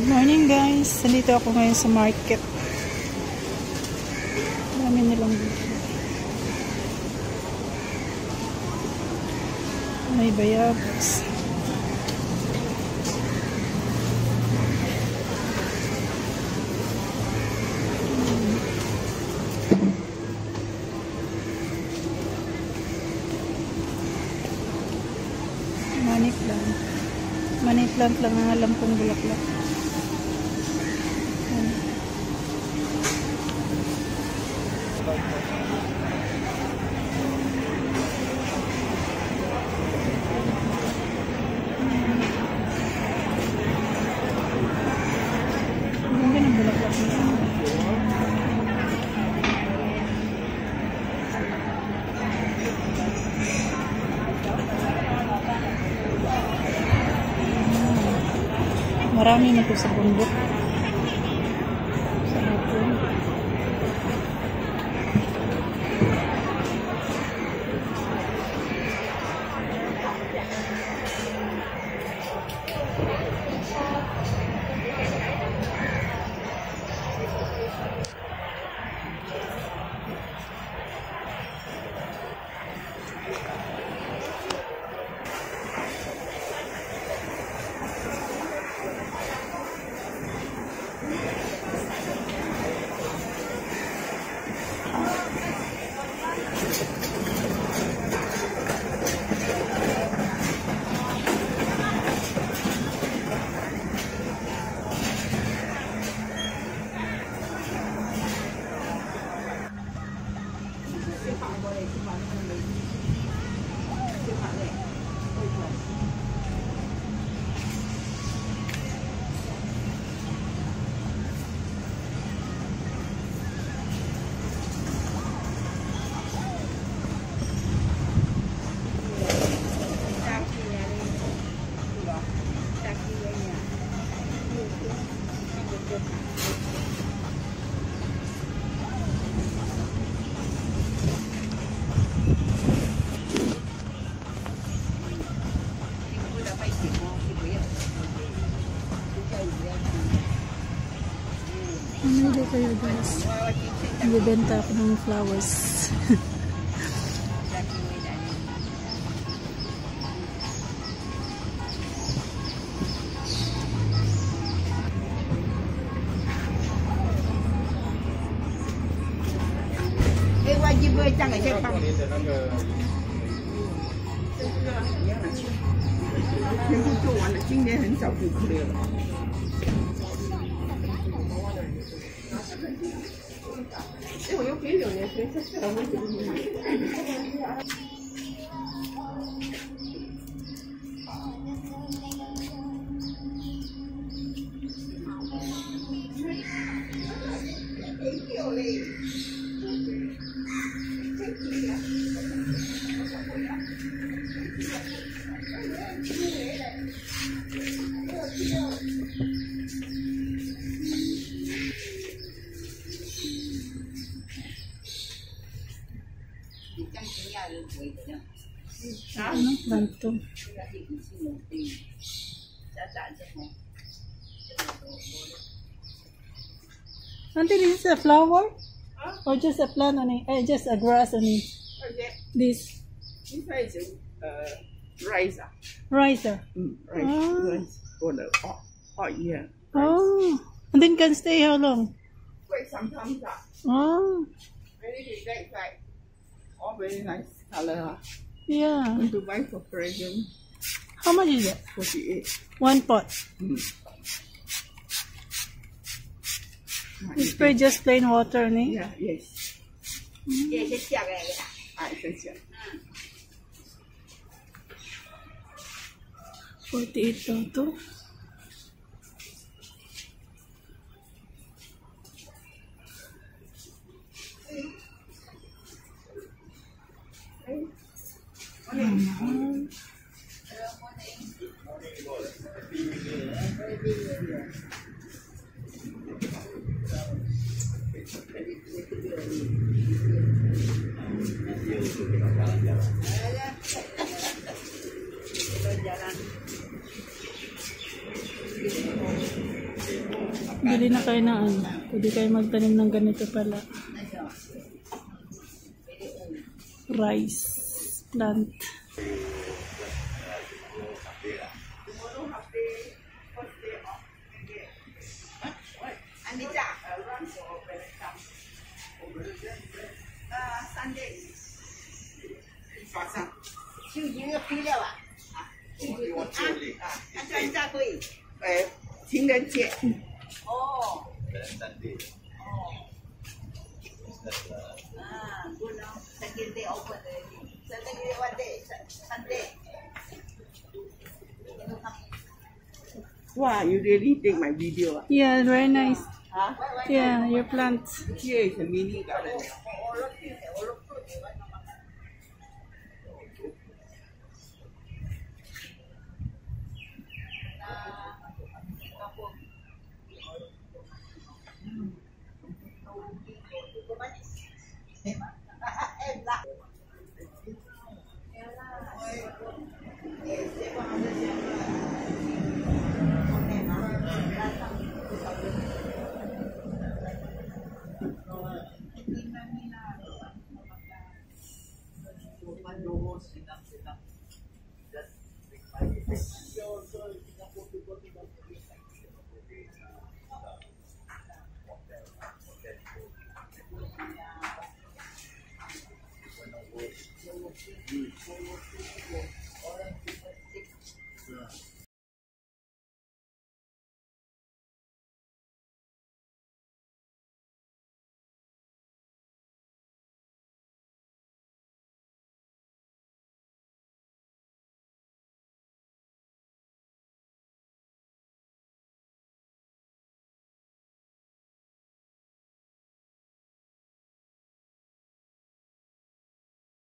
Good morning guys, nandito ako ngayon sa market. Marami nilang dito. May bayabas. Money plant. Money plant lang ang alam kong bulaklak. Ganda ng bulaklak nito. Marami na po sa bundok. Sa hapon. Mamili kayo guys. Nagbibenta ako ng flowers. Anong plant to? Auntie, this is a flower? Or just a plant on it? Just a grass on it? This? This is riser. Riser? Rice for the hot year. Oh, and then can stay how long? Quite sometimes that. Oh, Very relaxed, like all very nice color. yeah. Want to buy for present? How much is it? 48. One pot. You spray just plain water on it? Yeah, yes. Essential. 48 daw to. Bili na kayo ng ano. Pwede kayo magtanim ng ganito pala. Rice plant. Sunday 早上就已经飞了啊，按照一下可以，情人节，哦，good now, second day open already, second day what day, Sunday. Wow, you really take my video. Yeah, very nice. Huh? Yeah, your plants. Here is a mini garden.